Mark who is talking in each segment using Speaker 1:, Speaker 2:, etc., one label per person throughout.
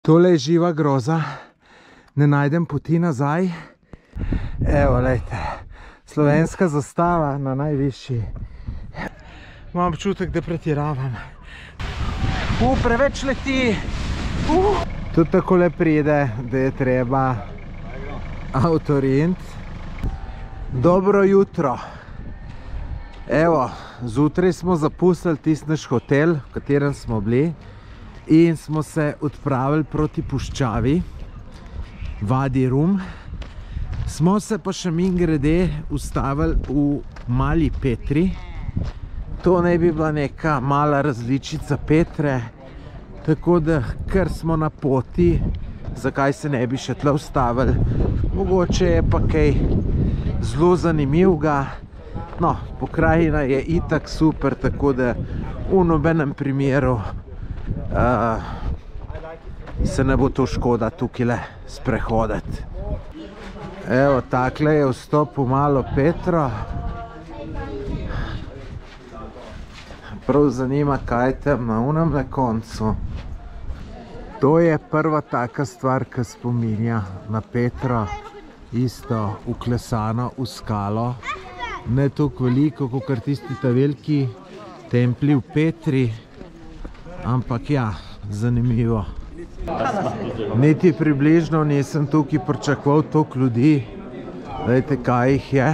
Speaker 1: Tole je živa groza, ne najdem poti nazaj. Evo, lejte, slovenska zastava na najvišji. Imam občutek, da pretiravam. Preveč leti. Tudi takole pride, da je treba avtorint. Dobro jutro. Evo, zjutraj smo zapustili tisti naš hotel, v katerem smo bili. In smo se odpravili proti puščavi, Vadi Rum. Smo se pa še mimogrede ustavili v Mali Petri. To naj bi bila neka mala različica Petre. Tako da, ker smo na poti, zakaj se ne bi še tle ustavili. Mogoče je pa kaj zelo zanimivega. No, pokrajina je itak super, tako da v nobenem primeru se ne bo to škoda tukaj sprehoditi. Evo, takle je vstop v Malo Petro. Prav zanima, kaj je tam na unemle koncu. To je prva taka stvar, ki spominja na Petro. Isto uklesano v skalo. Ne toliko veliko, kot tisti ta veliki templji v Petri. Ampak ja, zanimivo. Niti približno nisem tukaj pričakoval toliko ljudi. Dajte, kaj jih je.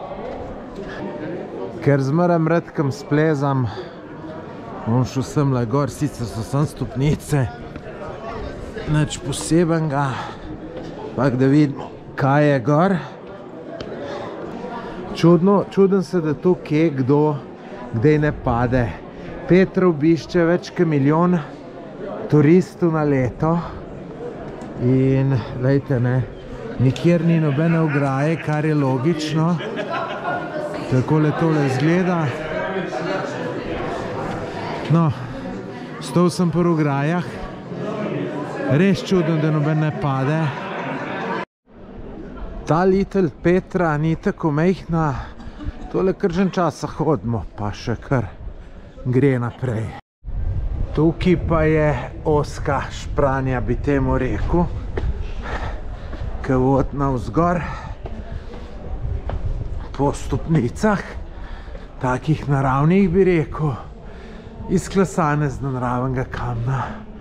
Speaker 1: Ker zmeraj redkem splezam. Bom šel semle gor, sicer so sem stopnice. Nič posebenega. Pak da vidimo, kaj je gor. Čuden se, da to kje kdo kdaj ne pade. Petra obišče več kot milijon turistov na leto. In, lejte, ne, nikjer ni nobene ograje, kar je logično. Takole tole izgleda. No, stal sem po ograjah. Res čudno, da noben ne pade. Ta Little Petra ni tako majhna. Tole kar že časa hodimo, pa še kar gre naprej. Tukaj pa je oska špranja, bi temu rekel, ki vodi navzgor po stopnicah, takih naravnih, bi rekel, izklesane z naravnega kamna.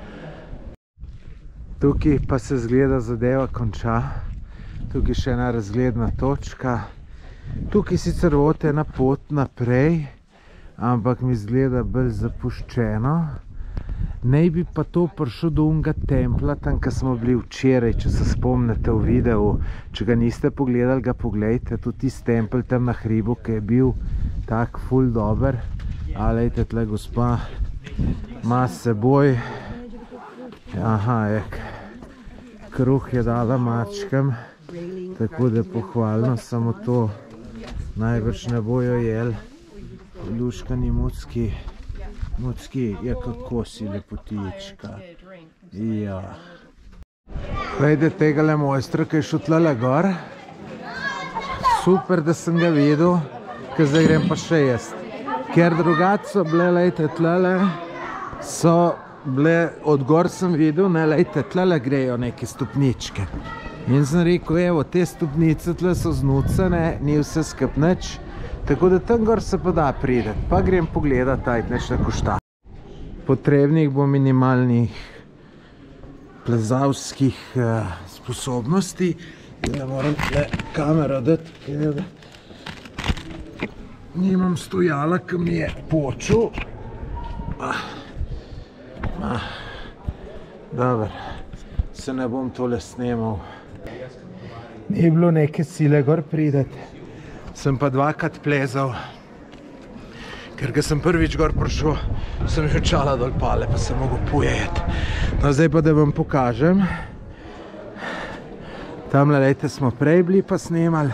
Speaker 1: Tukaj pa se zgleda zadeva konča. Tukaj še ena razgledna točka. Tukaj sicer vodi ena pot naprej, ampak mi zgleda bolj zapuščeno. Naj bi pa to prišel do unga templa, tam, ko smo bili včeraj, če se spomnite v videu. Če ga niste pogledali, ga pogledajte. Tudi tisti tempel tam na hribu, ki je bil tak ful dober. A lejte, tle gospa ima s seboj. Aha, kruh je dala mačkam. Tako da pohvalno, samo to najbrž ne bojo jel. Luškani mucki, je kako si lepotička. Ja. Glejte tegale mojstra, ki je šel tlele gor. Super, da sem ga videl, ker zdaj grem pa še jaz. Ker drugače so bile, lejte, tlele, so bile, od gor sem videl, ne, lejte, tlele grejo neke stopničke. In sem rekel, evo, te stopnice tle so znucene, ni vse skup nič. Tako da tam gor se pa da prideti. Pa grem pogledat, tajt nešto košta. Potrebnih bo minimalnih plezalskih sposobnosti. Ja, moram tle kamero dati, ker nimam stojala, ki mi je počel. Dobar, se ne bom tole snemal. Ni bilo neke sile gor prideti. Sem pa dvakrat plezal. Ker ga sem prvič gor prišel, sem že čala dol pale, pa sem mogel pojeti. No, zdaj pa da vam pokažem. Tamle, lejte, smo prej bili pa snemali.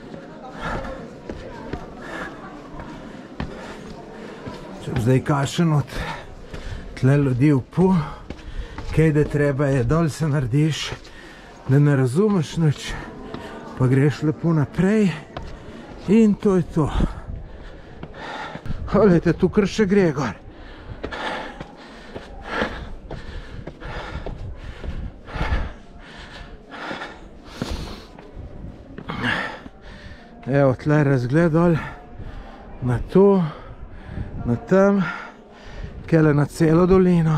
Speaker 1: Če zdaj kašen od tle ljudi vpu, kaj da treba je, dol se narediš, da ne razumeš nič, pa greš lepo naprej in to je to. Glejte, tu kar še gre gor. Evo, tle razgled dol na to, na tam, kele na celo dolino.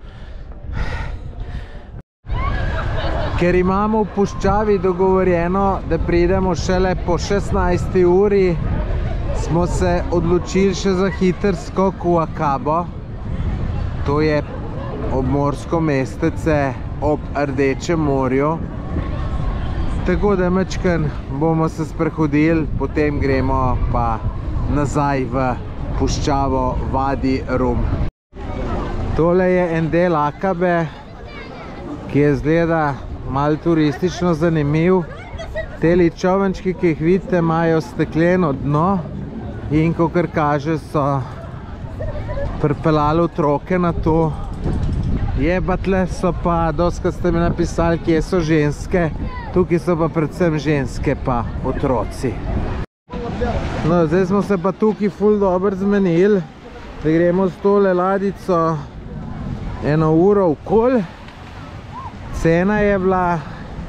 Speaker 1: Ker imamo v puščavi dogovorjeno, da pridemo šele po 16. uri, smo se odločili še za hiter skok v Akabo. To je obmorsko mestece ob Rdečem morju. Tako da mečken bomo se sprehodili, potem gremo pa nazaj v puščavo Vadi Rum. Tole je en del Akabe, ki je zgleda malo turistično zanimiv. Teli čovnčki, ki jih vidite, imajo stekleno dno in kakor kaže, so pripeljali otroke na to. Jebatle so pa, doskrat ste mi napisali, kje so ženske, tukaj so pa predvsem ženske pa otroci. No, zdaj smo se pa tukaj ful dobro zmenili, da gremo s tole ladico 1 uro okoli. Cena je bila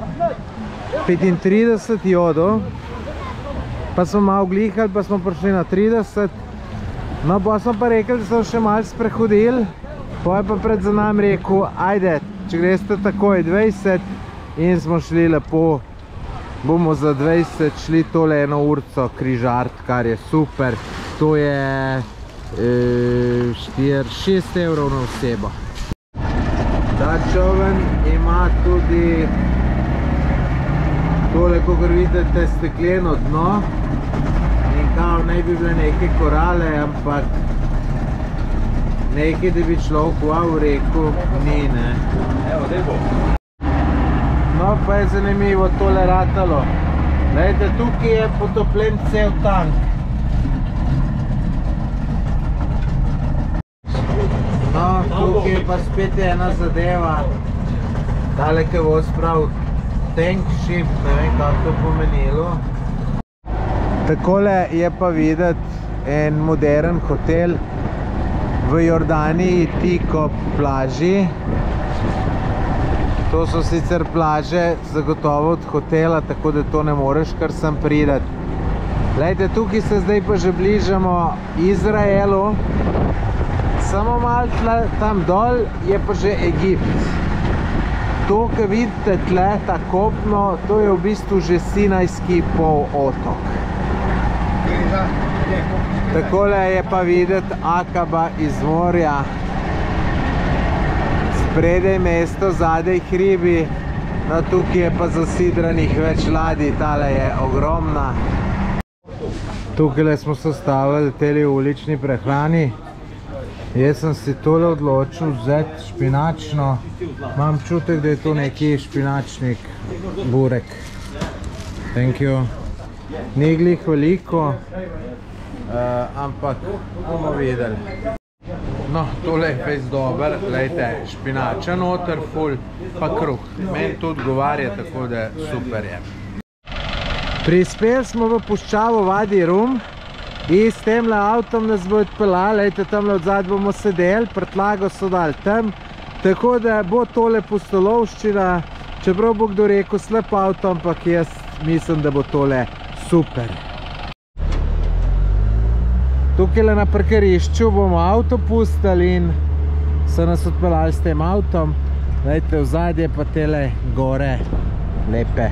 Speaker 1: 35 jodov, pa smo malo glihali, pa smo prišli na 30. No, pa smo pa rekli, da smo še malo sprehodili. Pa je pa pred za nam rekel, ajde, če greste takoj 20, in smo šli lepo, bomo za 20 šli tole 1 urco križart, kar je super. To je 6 evrov na osebo. Ta čovn ima tudi tole, kakor vidite, stekleno dno in kao naj bi bile neke korale, ampak nekaj, da bi človek wow rekel, ni, ne. Evo, daj bo. No, pa je zanimivo tole ratalo. Glejte, tukaj je potopljen cel tank. No, tukaj je pa spet ena zadeva. Tale, ki bo spravil tank ship, ne vem, kako to pomenilo. Takole je pa videti en modern hotel v Jordaniji, tik ob plaži. To so sicer plaže zagotovo od hotela, tako da to ne moreš kar sem pridati. Glejte, tukaj se zdaj pa že bližamo Izraelu. Samo malo tam dol je pa že Egipt. To, ki vidite tle, ta kopno, to je v bistvu že Sinajski polotok. Takole je pa videti Akaba iz morja. Spredaj mesto, zadaj hribi. No, tukaj je pa zasidranih več ladij, tale je ogromna. Tukaj smo se stavili teli ulični prehrani. Jaz sem si tole odločil vzeti špinačno. Imam čutek, da je to neki špinačnik burek. Thank you. Ni glih veliko, ampak bomo videli. No, tole je fejs dober, glejte, špinača noter, ful, pa kruh. Meni to odgovarja, tako da super je. Prispeli smo v puščavo Vadi Rum in s temle avtom nas bo odpeljali, lejte, tamle odzad bomo sedeli, prtlago so dali tam, tako da bo tole pustolovščina, čeprav bo kdo rekel slep avto, ampak jaz mislim, da bo tole super. Tukaj na parkirišču bomo avto pustili in so nas odpeljali s tem avtom. Lejte, vzadje pa tele gore lepe.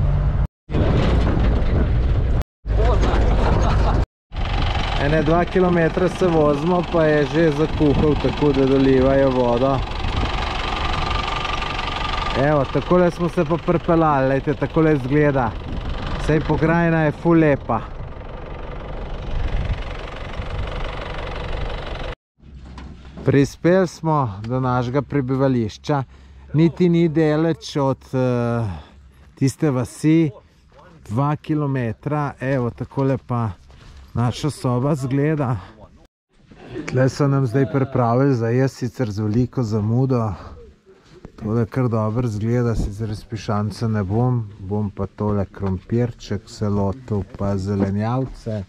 Speaker 1: Ene 2 kilometra se vozimo, pa je že zakuhal, tako da dolivajo vodo. Evo, takole smo se pa pripeljali, lejte, takole izgleda. Sej pokrajina je ful lepa. Prispeli smo do našega prebivališča, niti ni daleč od tiste vasi, 2 kilometra, evo, takole pa naša soba zgleda. Tle so nam zdaj pripravili za jaz, sicer z veliko zamudo. Tole kar dobro zgleda, sicer s pišance ne bom pa tole krompirček se lotil, pa zelenjavce.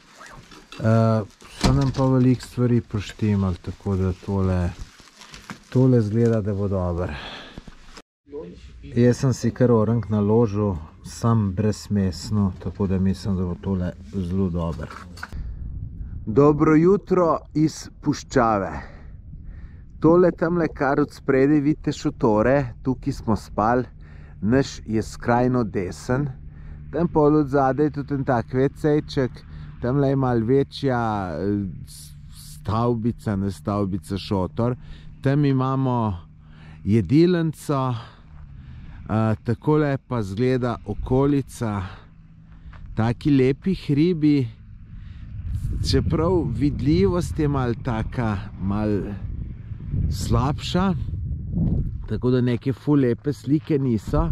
Speaker 1: So nam pa veliko stvari poštimali, tako da tole zgleda, da bo dobro. Jaz sem si kar orang naložil, sam brezmesno, tako da mislim, da bo tole zelo dober. Dobro jutro iz puščave. Tole tamle, kar od spredaj vidite šotore, tukaj smo spali, naš je skrajno desen. Tam pol od zadaj je tudi en tak vecejček, tamle je malo večja stavbica, ne stavbica, šotor. Tam imamo jedilnico, takole pa zgleda okolica, taki lepi hribi, čeprav vidljivost je malo taka, malo slabša, tako da neke ful lepe slike niso.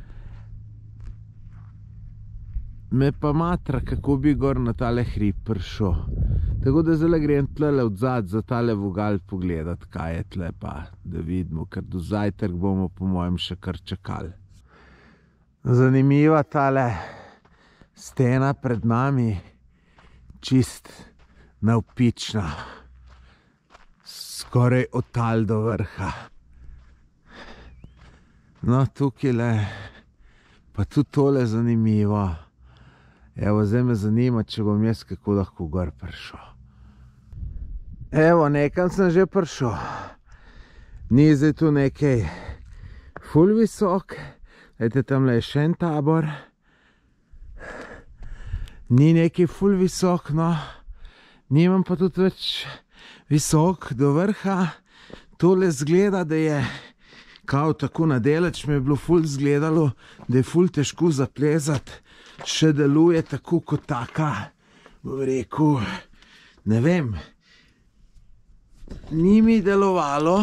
Speaker 1: Me pa matra, kako bi gor na tale hrib prišel. Tako da zdaj grem tlele odzad za tale vogal pogledat, kaj je tle pa, da vidimo, ker do zajtrk bomo po mojem še kar čakali. Zanimiva tale stena pred nami, čist navpična, skoraj od tal do vrha. No, tukaj le, pa tudi tole zanimivo. Evo, zdaj me zanima, če bom jaz kako lahko gor prišel. Evo, nekam sem že prišel. Ni zdaj tu nekaj ful visok. Glejte, tamle je še en tabor. Ni nekaj ful visok, no. Nimam pa tudi več visok do vrha. Tole zgleda, da je kao tako nadaleč, mi je bilo ful zgledalo, da je ful težko zaplezati. Še deluje tako kot taka, bom rekel, ne vem, ni mi delovalo.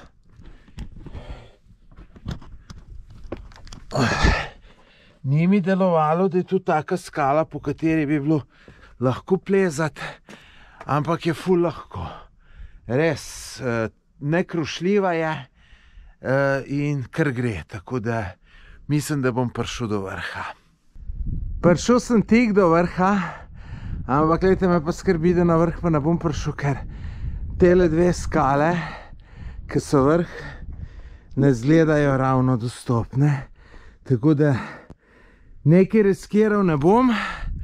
Speaker 1: Ni mi delovalo, da je tu taka skala, po kateri bi bilo lahko plezati, ampak je ful lahko. Res, nekrušljiva je in kar gre, tako da mislim, da bom prišel do vrha. Prišel sem tik do vrha, ampak gledajte, me pa skrbi, da na vrh pa ne bom prišel, ker tele dve skale, ki so vrh, ne zgledajo ravno dostopne. Tako da nekaj riskiral ne bom.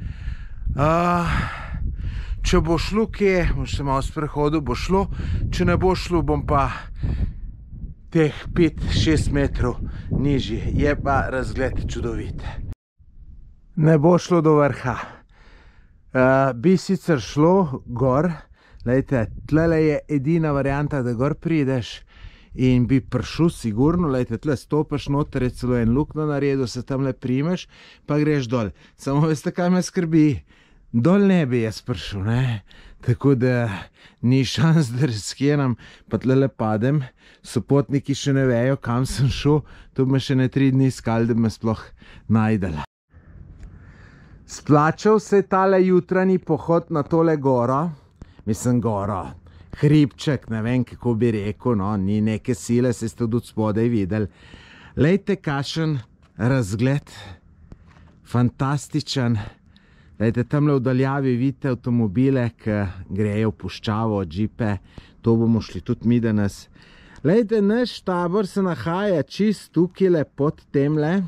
Speaker 1: Če bo šlo kje, bom še malo sprehodil, bo šlo. Če ne bo šlo, bom pa teh 5-6 metrov nižji. Je pa razgled čudovit. Ne bo šlo do vrha. Bi sicer šlo gor, lejte, tlele je edina varianta, da gor prideš in bi prišel sigurno, lejte, tle stopaš noter, je celo en luknjo naredil, se tamle primeš, pa greš dol. Samo veste, kaj me skrbi? Dol ne bi jaz prišel, ne? Tako da ni šans, da riskiram, pa tlele padem. Sopotniki še ne vejo, kam sem šel, to bi me še ne 3 dni iskali, da bi me sploh najdela. Splačal se je tale jutranji pohod na tole goro, mislim goro, hribček, ne vem kako bi rekel, no, ni neke sile, se ste tudi spodaj videli. Lejte, kakšen razgled, fantastičen. Lejte, tamle v daljavi vidite avtomobile, ki grejo v puščavo, džipe, to bomo šli tudi mi danes. Lejte, naš tabor se nahaja čist tukaj pod temle.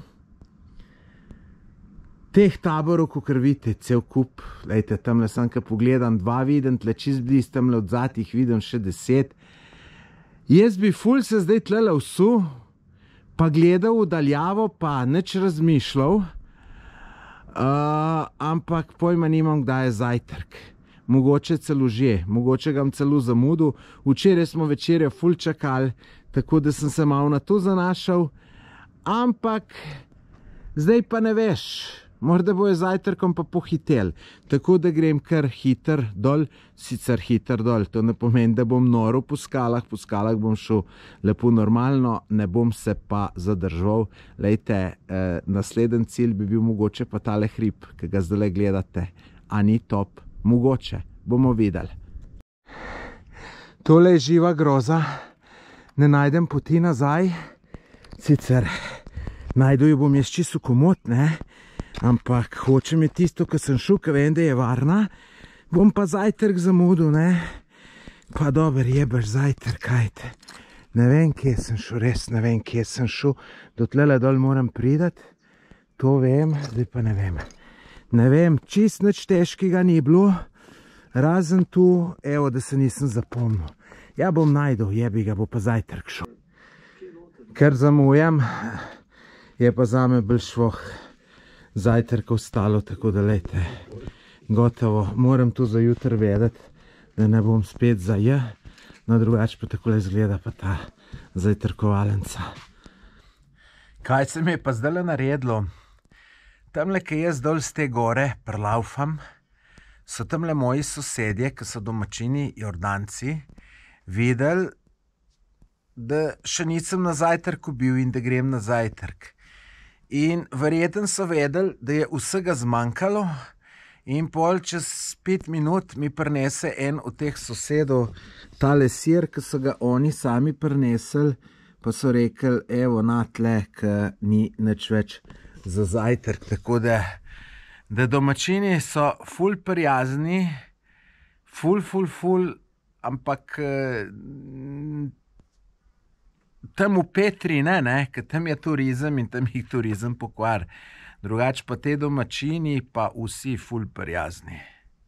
Speaker 1: Teh taborov, kakor vidite, cel kup. Lejte, tamle sem, ko pogledam, 2 vidim, tle čist bliz, tamle od zadnjih vidim še 10. Jaz bi ful se zdaj tlele vsul, pa gledal v daljavo, pa nič razmišljal, ampak pojma nimam, kdaj je zajtrk. Mogoče celo že, mogoče ga bom celo zamudil. Včeraj smo večerjo ful čakali, tako da sem se malo na to zanašal, ampak zdaj pa ne veš. Morda bojo zajtrkom pa pohitel, tako da grem kar hiter dol, sicer hiter dol, to ne pomeni, da bom noril po skalah bom šel lepo normalno, ne bom se pa zadržal. Lejte, naslednji cilj bi bil mogoče pa tale hrib, ki ga zdaj gledate, a ni top, mogoče, bomo videli. Tole je živa groza, ne najdem poti nazaj, sicer najdu jo bom jaz čisto komot, ne? Ampak hočem je tisto, ko sem šel, ko vem, da je varna, bom pa zajtrk zamudil, ne? Pa dober, jebaš zajtrk, ajte. Ne vem, kje sem šel, res ne vem, kje sem šel. Do tlele dol moram pridati. To vem, zdaj pa ne vem. Ne vem, čist nič težkega ni bilo. Razen tu, evo, da se nisem zapomnil. Ja, bom najdel, jebi ga, bo pa zajtrk šel. Ker zamujam, je pa zame bolj švoh zajtrka ostalo, tako da lejte, gotovo. Moram tu za jutr vedeti, da ne bom spet za J. No, drugače pa takole izgleda pa ta zajtrkovalenca. Kaj se mi je pa zdajle naredilo? Tamle, ki jaz dol z te gore prlaufam, so tamle moji sosedje, ki so domačini, Jordanci, videli, da še nisem na zajtrku bil in da grem na zajtrk. In verjetno so vedeli, da je vsega zmanjkalo in pol čez 5 minut mi prinese en od teh sosedov tale sir, ki so ga oni sami prinesli, pa so rekli, evo, na tle, ki ni nič več za zajtrk. Tako da domačini so ful prijazni, ful, ampak tam v Petri ne, ker tam je turizem in tam jih turizem pokvar. Drugače pa te domačini pa vsi ful prijazni.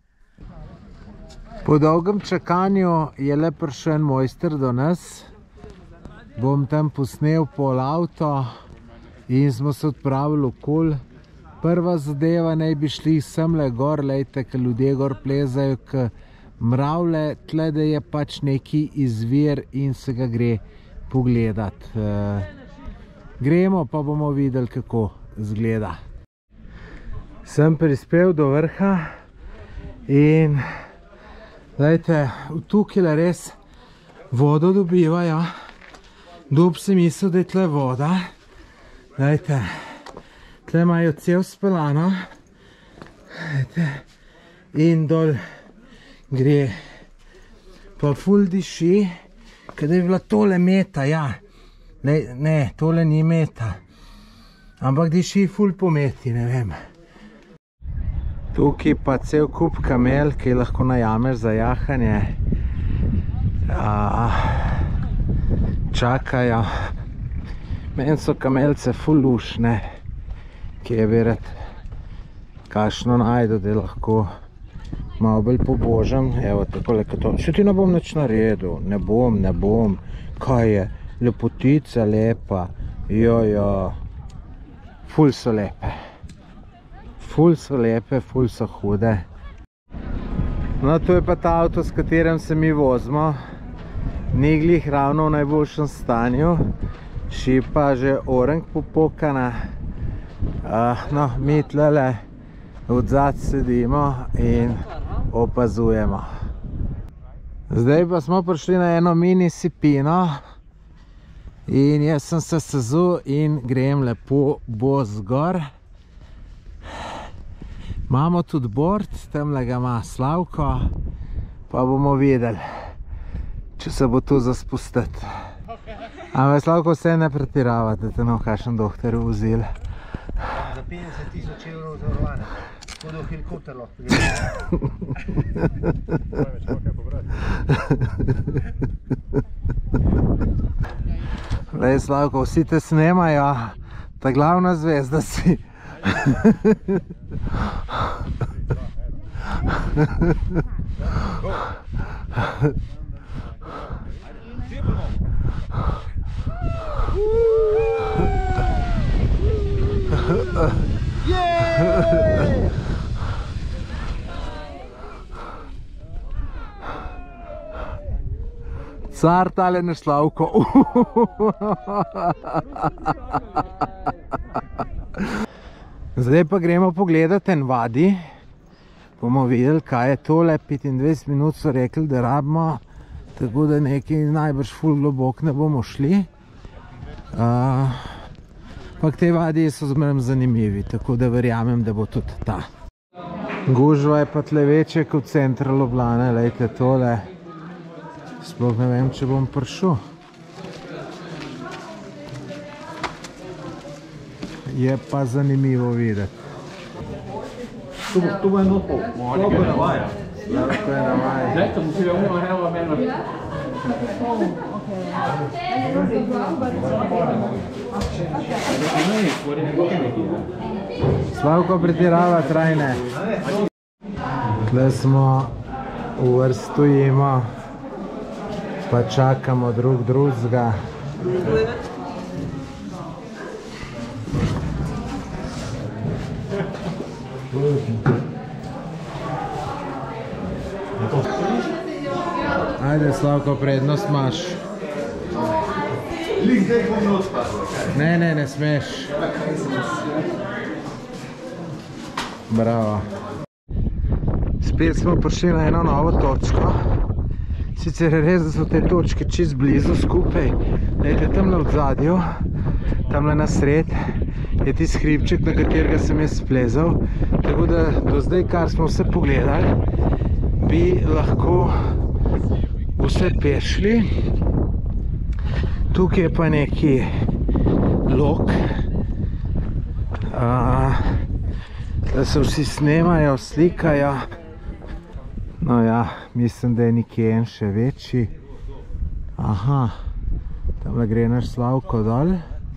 Speaker 1: Po dolgem čakanju je le prišel en mojster do nas. Bom tam posnel pol avto in smo se odpravili okoli. Prva zadeva, naj bi šli semle gor, lejte, ker ljudje gor plezajo k mravlje, tle da je pač neki izvir in se ga gre pogledat. Gremo pa bomo videli, kako izgleda. Sem prispel do vrha in lejte, tukaj res vodo dobivajo. Dob sem mislil, da je tle voda. Lejte, tle imajo cel spelano. Lejte, in dol gre. Pa ful diši, kada je bila tole meta, ja. Ne, tole ni meta. Ampak diši ful po meti, ne vem. Tukaj pa cel kup kamel, ki lahko najameš za jahanje. Čakajo. Meni so kamelce ful lušne, ki je verjet kakšno najdu, da lahko malo bolj pobožam. Evo, takole, to. Še ti ne bom nič naredil. Ne bom. Kaj je? Lepotica lepa. Jojo. Ful so lepe. Ful so hude. No, to je pa ta avto, s katerim se mi vozimo. Ni glih ravno v najboljšem stanju. Šipa že orenk popokana. No, mi tlele odzad sedimo in opazujemo. Zdaj pa smo prišli na eno mini sipino in jaz sem se sezul in grem lepo boz gor. Imamo tudi bord, tamle ga ima Slavko, pa bomo videli, če se bo to za spustiti. Ampak Slavko, vse ne pretirava, da te nav kakšen doktor vzeli.
Speaker 2: Za 50.000 evrov zavarovanja. Tako da v helikopter lahko gre.
Speaker 1: Lej, Slavko, vsi te snemajo, ta glavna zvezda si. Car tale naš Slavko. Zdaj pa gremo pogledat en vadi. Bomo videli, kaj je tole. 25 minut so rekli, da rabimo, tako da nekaj najbrž ful globok ne bomo šli. Pak te vadi so zmeraj zanimivi, tako da verjamem, da bo tudi ta. Gužva je pa tle večje kot center Ljubljane, lejte tole. Sploh ne vem, če bom prišel. Je pa zanimivo videti.
Speaker 3: Tu bo eno pol.
Speaker 1: Slavko je navaja. Slavko je navaja.
Speaker 3: Zdaj, to musí být umí,
Speaker 1: Slavko pretirava trajne. Tle smo v vrstu jemo, pa čakamo drug drugega. Ajde, Slavko, prednost imaš. Ne smeš. Bravo. Spet smo prišli na eno novo točko. Sicer je res, da so te točke čist blizu skupaj. Glejte, tamle v zadju, tamle na sred, je tisti hribček, na katerega sem jaz splezal. Tako da do zdaj, kar smo vse pogledali, bi lahko vse pešli. Tukaj je pa neki lok, da se vsi snemajo, slikajo. No ja, mislim, da je nekje en še večji. Aha, tamle gre naš Slavko dol.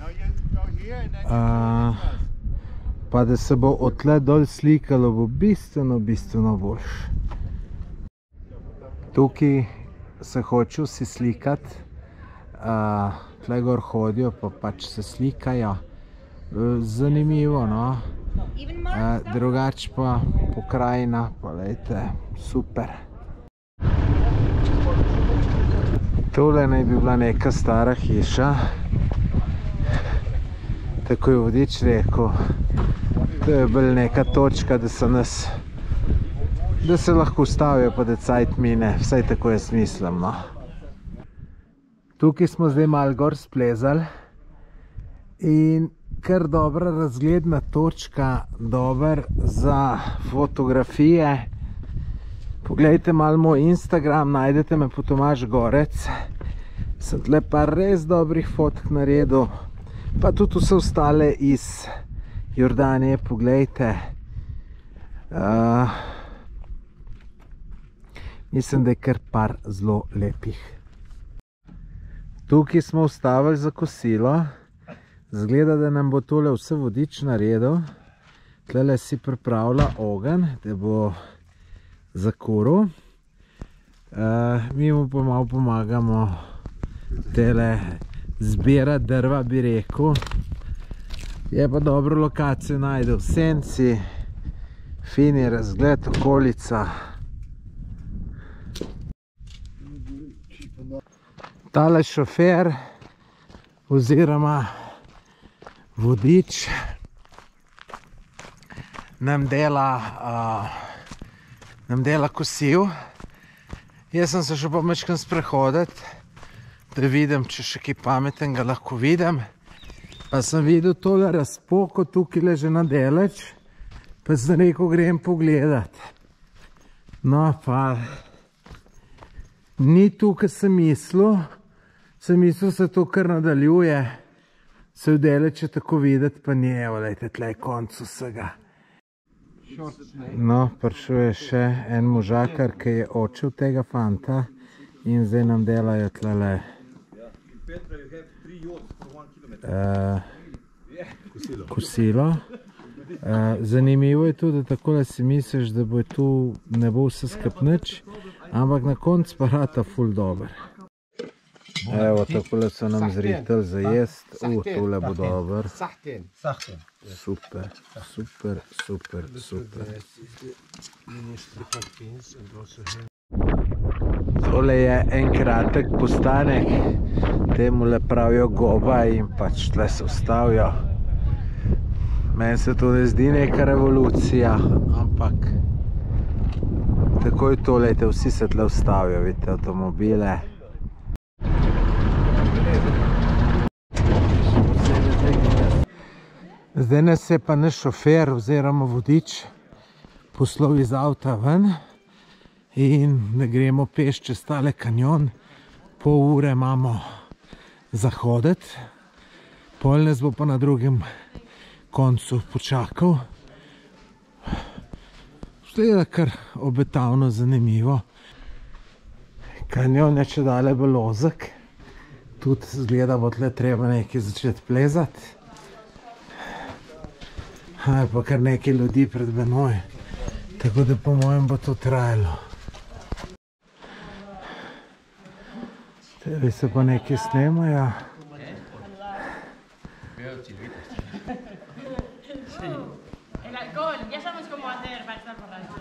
Speaker 1: Pa da se bo odtle dol slikalo, bo bistveno boljš. Tukaj se hočejo vsi slikati. Tle gor hodijo, pa pač se slikajo. Zanimivo, no. Drugač pa pokrajina, pa lejte, super. Tole naj bi bila neka stara hiša. Tako je vodič rekel. To je bolj neka točka, da se lahko ustavijo, pa da cajt mine. Vsaj tako jaz mislim, no. Tukaj smo zdaj malo gor splezali in kar dobra razgledna točka, dober za fotografije. Poglejte malo moj Instagram, najdete me po Tomaž Gorec. Sem tle pa res dobrih fotk naredil, pa tudi vse ostale iz Jordanije, poglejte. Mislim, da je kar par zelo lepih. Tukaj smo ustavili za kosilo. Zgleda, da nam bo tole vse vodič naredil. Tlele si pripravlja ogenj, da bo zakuril. Mi mu pa malo pomagamo tele zbirati drva, bi rekel. Je pa dobro lokacijo najdel v senci. Fini razgled, okolica. Tale šofer oziroma vodič nam dela kosil. Jaz sem se še pa majčkeno sprehoditi, da vidim, če še kaj pametnega lahko vidim. Pa sem videl tole razpoko tukaj leže na deleč, pa sem rekel, grem pogledat. No pa ni tu, kar sem mislil. Sem mislil, se to kar nadaljuje. Se v deleče tako videti, pa ni, evo, lejte, tle je konc vsega. No, prišel je še en možakar, ki je očel tega fanta in zdaj nam delajo tlele kosilo. Zanimivo je tudi, da takole si misliš, da bo tu ne bo vse skupnič, ampak na konc pa rata ful dober. Evo, takole so nam zrihtali za jest. Tole bo dober. Super, super, super, super. Tole je en kratek postanek. Temule pravijo goba in pač tle se ustavijo. Meni se to ne zdi neka revolucija, ampak takoj to, lejte, vsi se tle ustavijo, vidite, avtomobile. Zdaj nas je pa naš šofer oziroma vodič poslal iz avta ven in ne gremo peš čez tale kanjon. Pol ure imamo za hoditi, pol nas bo pa na drugem koncu počakal. Zgleda kar obetavno zanimivo. Kanjon je čedalje bolj ozek, tudi zgleda, bo tle treba nekaj začeti plezati. Ali pa kar nekaj ljudi pred menoj. Tako da po mojem bo to trajalo. Tele se pa nekaj snemajo.
Speaker 3: El alcohol, ya sabemos cómo hacer para estar borracho.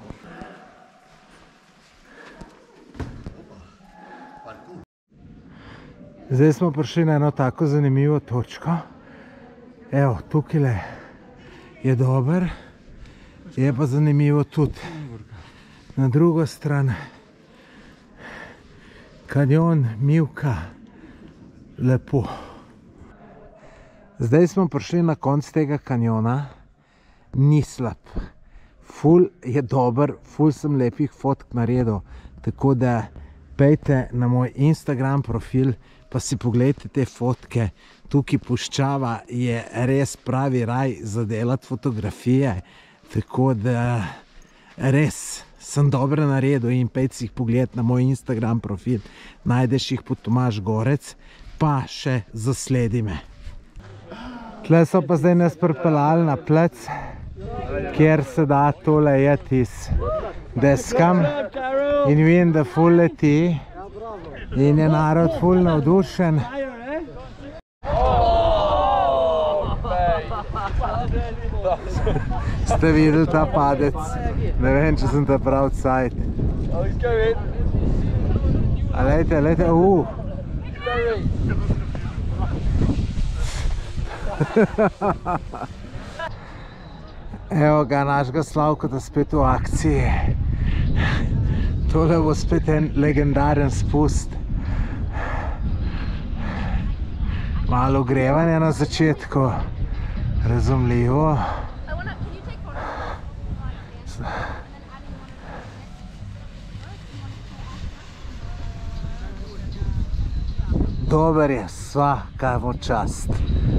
Speaker 1: Zdaj smo prišli na eno tako zanimivo točko. Evo, tukaj je dober, je pa zanimivo tudi na drugo stran. Kanjon Mivka, lepo. Zdaj smo prišli na konc tega kanjona, ni slab. Ful je dober, ful sem lepih fotk naredil, tako da pejte na moj Instagram profil, pa si pogledajte te fotke. Tukaj puščava je res pravi raj za delati fotografije, tako da res sem dobro naredil in pejte si jih pogledati na moj Instagram profil. Najdeš jih pod Tomaž Gorec, pa še zasledi me. Tle so pa zdaj nas pripeljali na plec, kjer se da tole jeti s deskam in vidim, da ful leti in je narod ful navdušen. Ste videli ta padec? Ne vem, če sem ta prav cajt. A lejte, lejte, Evo ga, našega Slavkota spet v akciji. Tole bo spet en legendaren spust. Malo ogrevanja na začetku, razumljivo. Dober je, svaka mu čast.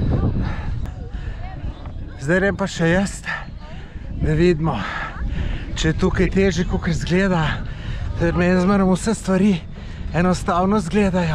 Speaker 1: Zdaj grem pa še jaz, da vidimo, če je tukaj težje, kakor izgleda. Meni zmeraj vse stvari enostavno izgledajo.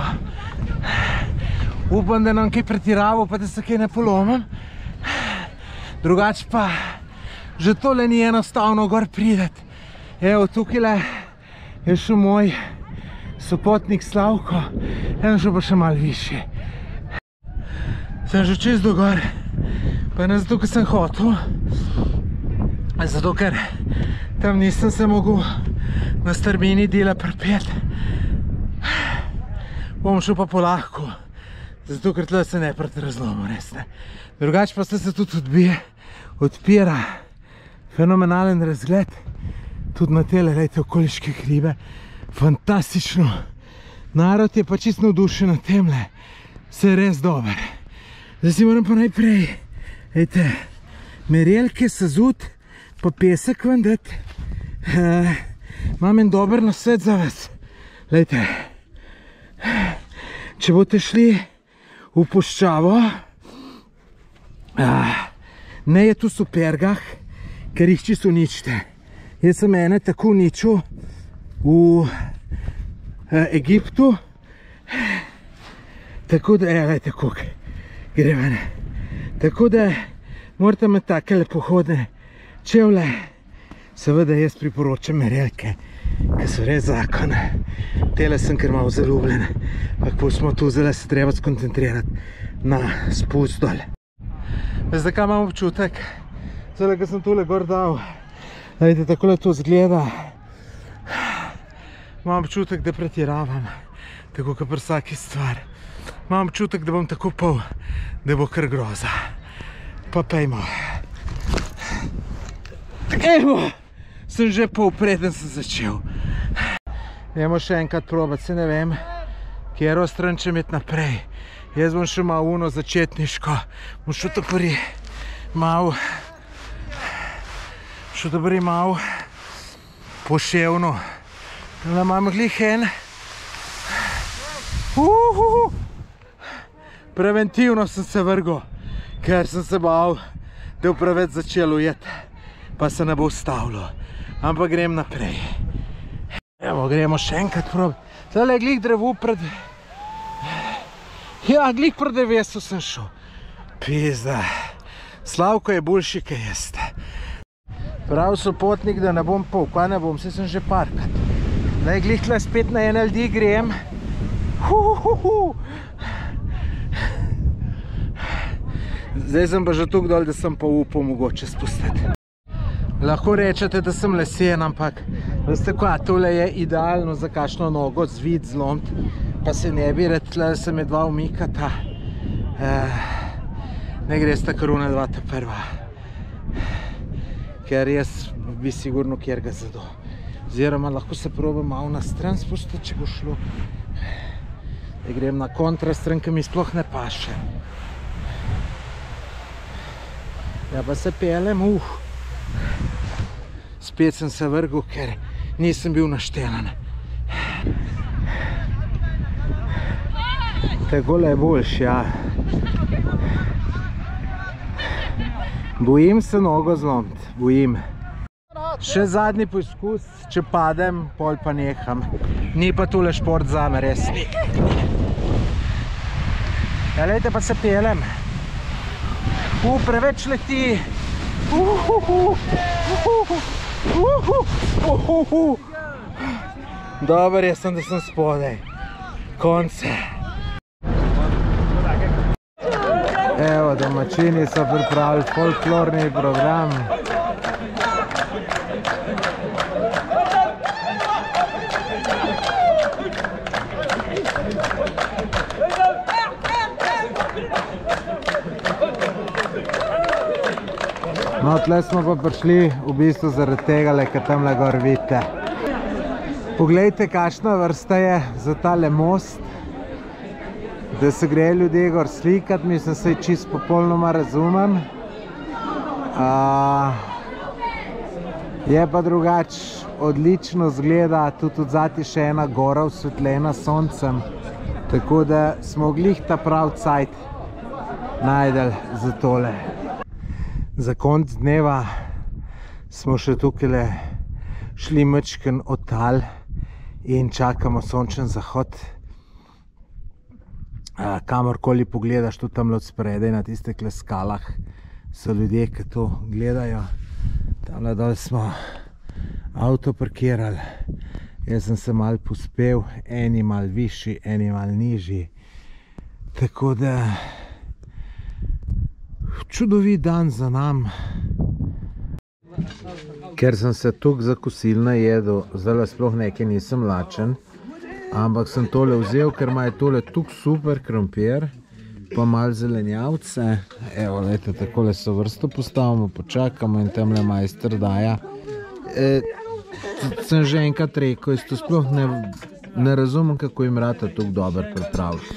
Speaker 1: Upam, da nam kaj pretiraval, pa da se kaj ne polomim. Drugač pa, že tole ni enostavno gor prideti. Evo, tukaj je še moj sopotnik Slavko, eno še pa še malo višje. Sem že čez do gor, pa ne zato, ker sem hotel, zato, ker tam nisem se mogel na strmini dela pripeti. Bom šel pa polahko, zato, ker tle se ne proti razlomu, res ne. Drugač pa se tudi odpira fenomenalen razgled, tudi na tele, lejte, okoliške hribe. Fantastično. Narod je pa čisto navdušen na temle. Vse je res dober. Zdaj si moram pa najprej, lejte, merelke sezuti, pa pesek ven dati. Imam en dober nasvet za vas. Lejte, če boste šli v puščavo, ne je tu supergah, ker jih čisto uničite. Jaz sem ene tako uničil v Egiptu, tako da, gledajte, koliko gre ven. Tako da morate imeti takele pohodne čevlje. Seveda jaz priporočam merelke, ki so res zakon. Tele sem kar malo zaljubljen, ampak pol smo tu, zdaj se treba skoncentrirati na spust dol. Zdaj kaj imam občutek, zdaj ko sem tule gor dal, gledajte, takole to izgleda. Imam občutek, da pretiravam, tako kot pri vsaki stvar. Imam občutek, da bom tako pol, da bo kar groza. Pa pejmo. Evo, sem že pol, preden sem začel. Dajmo še enkrat probati, se ne vem, katero stran če imeti naprej. Jaz bom še malo uno začetniško. Bom šel tapori malo, poševno. Da imam glih en. Preventivno sem se vrgel, ker sem se bal, da bo preveč začel ujeti, pa se ne bo ustavilo. Ampak grem naprej. Evo, gremo še enkrat probati. Tole je glih drevo Ja, glih pro 900 sem šel. Pizda. Slavko je boljši, kaj jeste. Prav so potnik, da ne bom kaj ne bom, se sem že parkat. Zdaj glih tle spet na NLD grem. Zdaj sem pa že tukaj dol, da sem pa upal mogoče spustiti. Lahko rečete, da sem lesen, ampak veste kaj, tole je idealno za kakšno nogo zvit, zlomt, pa se ne bi red, tle se me dva umikata. Ne gre sta karuna dva ta prva. Ker jaz bi sigurno kjer ga zado. Oziroma lahko se probam malo na stran spustiti, če bo šlo. Da grem na kontra stran, ki mi sploh ne paše. Ja pa se pelem, Spet sem se vrgel, ker nisem bil naštelan. Takole je boljš, ja. Bojim se nogo zlomiti, bojim. Še zadnji poskus, če padem, pol pa neham. Ni pa tole šport zame, res ni. Ja, lejte, pa se pelem. Preveč leti. Dobar, jaz sem, da sem spodaj. Konce. Evo, domačini so pripravili folklorni program. No, tle smo pa prišli v bistvu zaradi tega, ker tamle gor vidite. Poglejte, kakšna vrsta je za tale most, da se grejo ljudje gor slikati, mislim, se čisto popolnoma razumem. Je pa drugač, odlično zgleda, tudi odzati še ena gora osvetljena s soncem, tako da smo glih ta prav cajt najdel za tole. Za konc dneva smo še tukaj šli mečken od tal in čakamo sončen zahod. Kamorkoli pogledaš, tudi tamle od spredaj na tistih skalah so ljudje, ki to gledajo. Tamle dol smo avto parkirali. Jaz sem se malo pospel, eni malo višji, eni malo nižji. Tako da čudovit dan za nam. Ker sem se tukaj za kosil najedel, zdaj sploh nekaj nisem lačen, ampak sem tole vzel, ker ima je tole tukaj super krompir, pa malo zelenjavce. Evo, lejte, takole so vrsto postavimo, počakamo in temle majster daja. Sem že enkrat rekel, jaz to sploh ne razumem, kako jim rata tukaj dober pripraviti.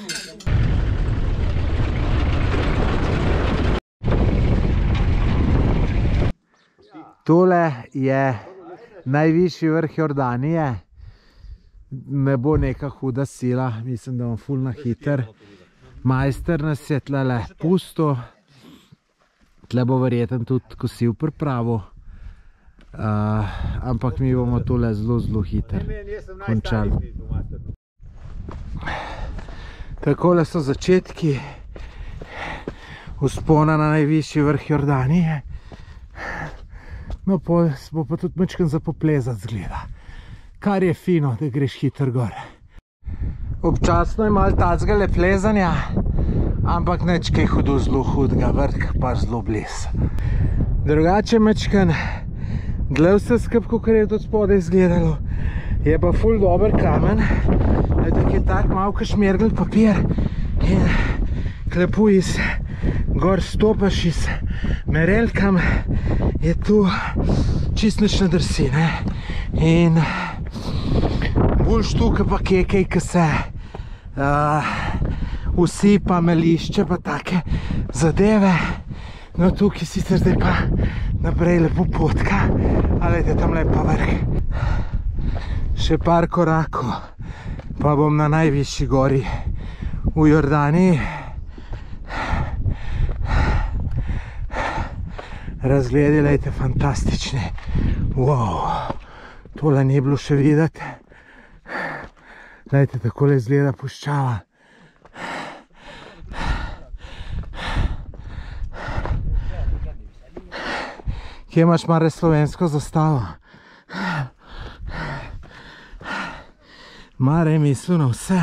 Speaker 1: Tole je najvišji vrh Jordanije. Ne bo neka huda sila, mislim, da bom ful na hiter. Majster nas je tlele pusto. Tle bo verjeten tudi kosil pripravo. Ampak mi bomo tole zelo hiter končali. Takole so začetki vzpona na najvišji vrh Jordanije. No, pol bo pa tudi mečken za poplezati zgleda. Kar je fino, da greš hiter gor. Občasno je malo tacgale plezanja, ampak neč kaj hudo zelo hudega, vrh pa zelo bles. Drugače mečken, gled vse skup, kakor je tudi spodaj izgledalo, je pa ful dober kamen, je tak malo kašmergel papir in klepu iz gor stopaš iz merelkam, je tu čist nič ne drsi, ne? In boljš tukaj pa kekaj, ki se usipa, melišče pa take zadeve. No, tukaj sicer zdaj pa naprej lepo potka, ali je tam lepa vrh. Še par korakov, pa bom na najvišji gori v Jordaniji. Razgledi, lejte, fantastični. Wow, tole ni bilo še videti. Lejte, takole izgleda puščava. Kje imaš mare slovensko zastavo? Mare je mislil na vse.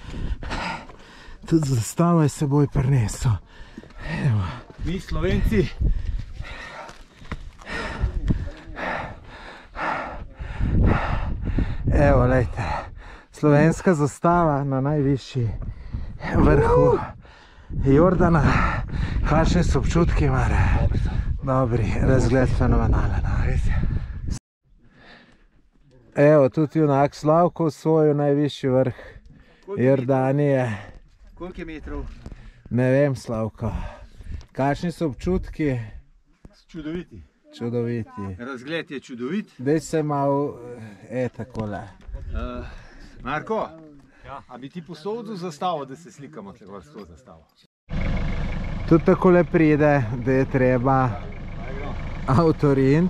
Speaker 1: Tudi zastavo je seboj prinesel. Evo.
Speaker 2: Mi Slovenci.
Speaker 1: Evo, lejte. Slovenska zastava na najvišji vrhu Jordana. Kakšni so občutki, Mare? Dobri, razgled fenomenalen. Evo, tudi junak Slavko osvojil najvišji vrh Jordanije.
Speaker 2: Koliko je metrov?
Speaker 1: Ne vem, Slavko. Kakšni so občutki?
Speaker 2: Čudoviti.
Speaker 1: Čudoviti.
Speaker 2: Razgled je čudovit.
Speaker 1: Dej se malo, takole.
Speaker 2: Marko, a bi ti posodil zastavo, da se slikamo tako s to zastavo?
Speaker 1: Tudi takole pride, da je treba avtorint.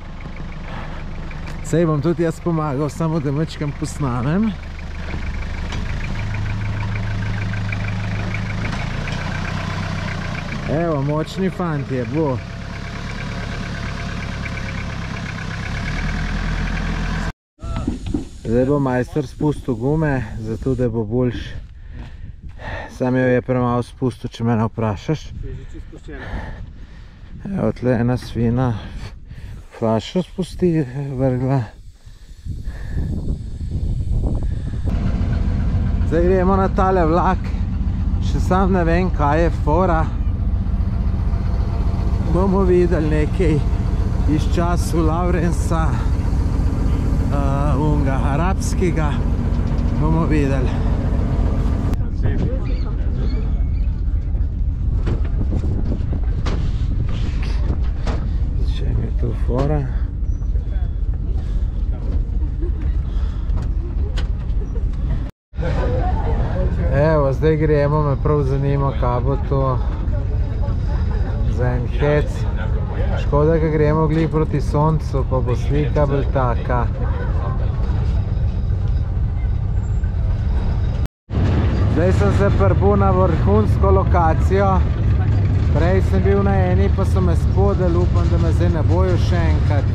Speaker 1: Sej bom tudi jaz pomagal, samo da mečkam posnamem. Evo, močni fantje, bo. Zdaj bo majster spustil gume, zato da bo boljš. Sam jo je premalo spustil, če me ne vprašaš. Evo, tle ena svina flašo spusti, vrgla. Zdaj gremo na tale vlak. Še sam ne vem, kaj je fora. Bomo videli nekaj iz času Lawrensa, unga arabskega. Bomo videli. Če mi je tu fora. Evo, zdaj gremo, me prav zanima, kaj bo to za en hec. Škoda, da gremo glih proti soncu, pa bo slika bolj taka. Zdaj sem se prbil na vrhunsko lokacijo. Prej sem bil na eni, pa so me spodel, upam, da me zdaj ne bojo še enkrat.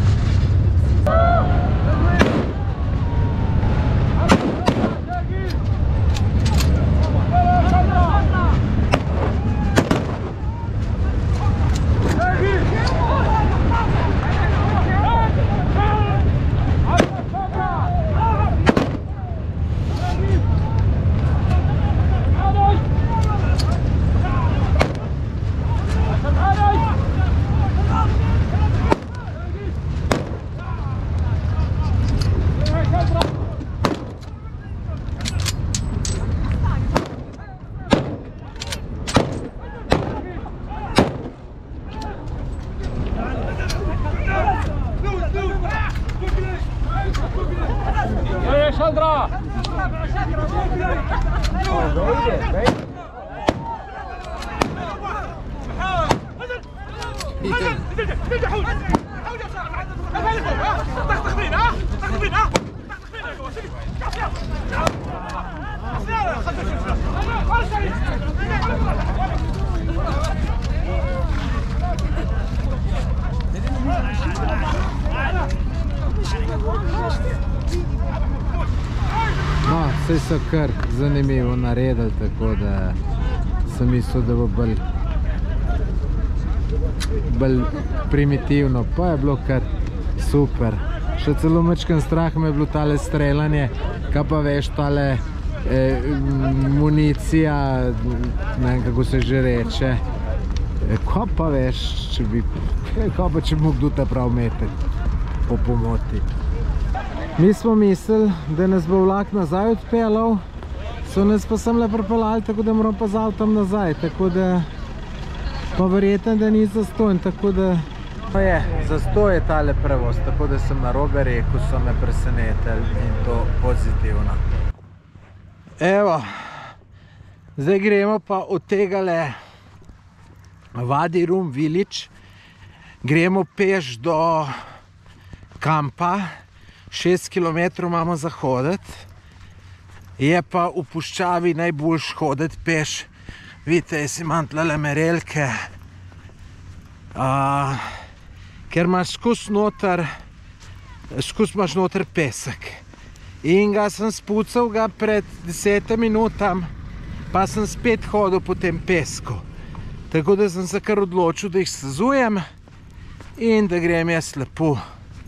Speaker 1: No, vse so kar zanimivo naredili, tako da sem mislil, da bo bolj primitivno, pa je bilo kar super. Še celo mečken strah me je bilo tale streljanje, kaj pa veš, tale municija, ne vem, kako se že reče. Kaj pa veš, kaj pa če bi kdo ta prav metek po pomoti. Mi smo mislili, da nas bo vlak nazaj odpeljal, so nas pa sem le pripeljali, tako da moram pa z avtom nazaj, tako da pa verjetno, da ni zastonj, tako da je zastoj je tale prevoz, tako da sem narobe rekel, so me presenetili in to pozitivno. Evo, zdaj gremo pa od tegale Wadi Rum Village, gremo peš do kampa. 6 km imamo za hoditi, je pa v puščavi najboljš hoditi peš. Vidite, jaz imam tlele merelke ker imaš skus imaš noter pesek. In ga sem spucal ga pred 10 minutam, pa sem spet hodil po tem pesku. Tako da sem se kar odločil, da jih sezujem in da grem jaz lepo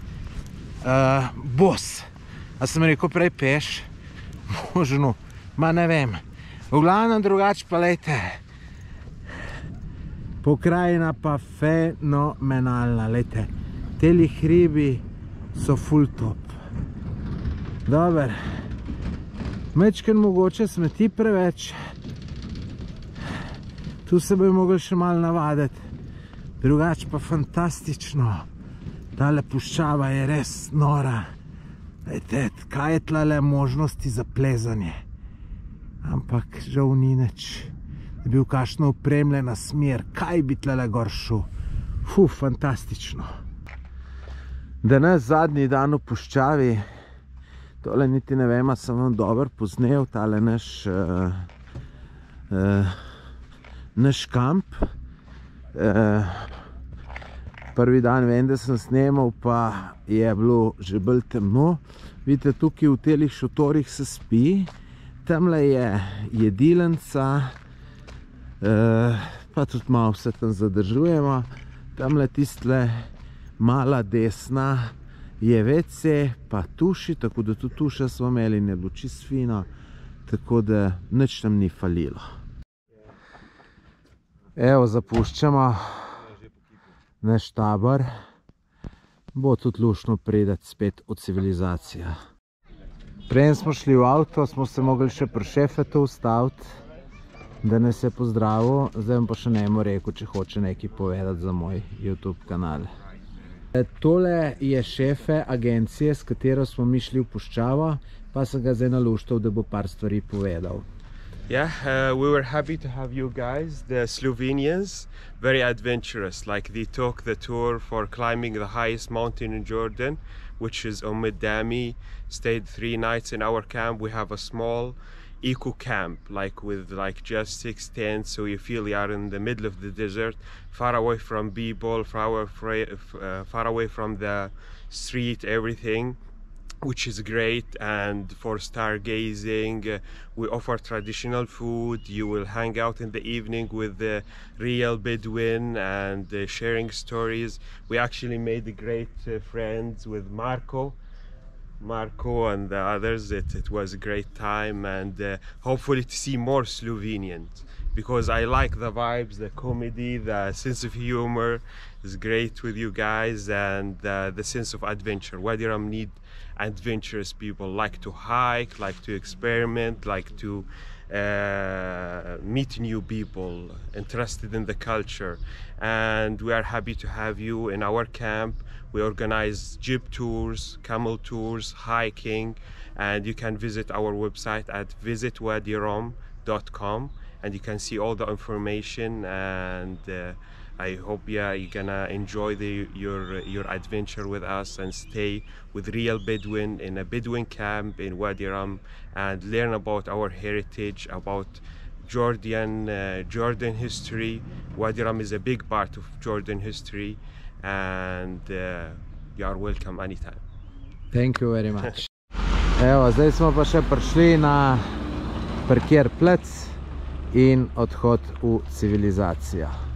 Speaker 1: bos. A sem rekel prej peš? Možno, ma ne vem. V glavnem drugače pa lejte. Pokrajina pa fenomenalna, lejte. Teli hribi so ful top. Dober. Mečken mogoče smeti preveč. Tu se bi mogli še malo navaditi. Drugače pa fantastično. Tale puščava je res nora. Lejte, kaj je tlele možnosti za plezanje. Ampak žal ni nič. Je bil kakšno opremljena smer. Kaj bi tlele gor šel? Fantastično. Danes zadnji dan v puščavi. Tole niti ne vem, a sem vam dobro poznel. Tale naš kamp. Prvi dan vem, da sem snemal, pa je bilo že bolj temno. Vidite, tukaj v telih šotorih se spi. Tamle je jedilnica, pa tudi malo se tam zadržujemo. Tamle tistle mala desna je WC, pa tuši, tako da tudi tuša smo imeli, ne bilo čist fino, tako da nič nam ni falilo. Evo, zapuščamo naš tabor. Bo tudi luštno priti spet v civilizacijo. Preden smo šli v avto, smo se mogli še pri Šefetu ustaviti, da nas je pozdravil. Zdaj pa še njemu rekel, če hoče nekaj povedati za moj YouTube kanal. Tole je šefe agencije, s katero smo mi šli v puščavo, pa sem ga zdaj naluštal, da bo par stvari povedal.
Speaker 4: Yeah, we were happy to have you guys, the Slovenians, very adventurous. Like they took the tour for climbing the highest mountain in Jordan, which is Umm Dami. Stayed 3 nights in our camp. We have a small eco camp, like with like just 6 tents, so you feel you are in the middle of the desert, far away from people, far away from the street, everything, which is great. And for stargazing, we offer traditional food. You will hang out in the evening with the real Bedouin and sharing stories. We actually made great friends with Marco and the others. It was a great time, and hopefully to see more Slovenians, because I like the vibes, the comedy, the sense of humor is great with you guys, and the sense of adventure. Wadi Rum need adventurous people, like to hike, like to experiment, like to meet new people, interested in the culture. And we are happy to have you in our camp. We organize jeep tours, camel tours, hiking, and you can visit our website at visitwadirum.com, and you can see all the information. And I hope you're gonna enjoy your adventure with us and stay with real Bedouin in a Bedouin camp in Wadi Rum, and learn about our heritage, about Jordan history. Wadi Rum is a big part of Jordan history, and you are welcome anytime.
Speaker 1: Thank you very much. Evo, zdaj smo pa še prišli na parkir plec in odhod v civilizacijo.